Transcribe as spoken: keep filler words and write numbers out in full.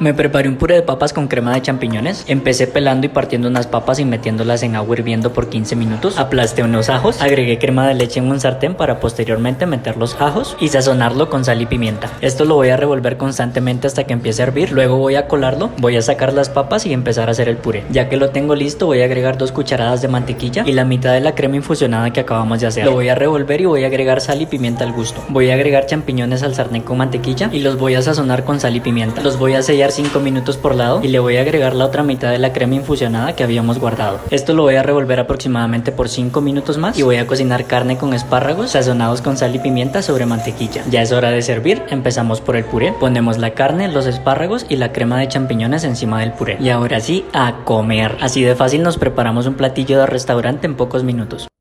Me preparé un puré de papas con crema de champiñones. Empecé pelando y partiendo unas papas y metiéndolas en agua hirviendo por quince minutos. Aplasté unos ajos, agregué crema de leche en un sartén para posteriormente meter los ajos y sazonarlo con sal y pimienta. Esto lo voy a revolver constantemente hasta que empiece a hervir. Luego voy a colarlo, voy a sacar las papas y empezar a hacer el puré. Ya que lo tengo listo, voy a agregar dos cucharadas de mantequilla y la mitad de la crema infusionada que acabamos de hacer. Lo voy a revolver y voy a agregar sal y pimienta al gusto. Voy a agregar champiñones al sartén con mantequilla y los voy a sazonar con sal y pimienta. Los voy a sellar cinco minutos por lado y le voy a agregar la otra mitad de la crema infusionada que habíamos guardado. Esto lo voy a revolver aproximadamente por cinco minutos más y voy a cocinar carne con espárragos sazonados con sal y pimienta sobre mantequilla. Ya es hora de servir. Empezamos por el puré. Ponemos la carne, los espárragos y la crema de champiñones encima del puré. Y ahora sí, a comer. Así de fácil nos preparamos un platillo de restaurante en pocos minutos.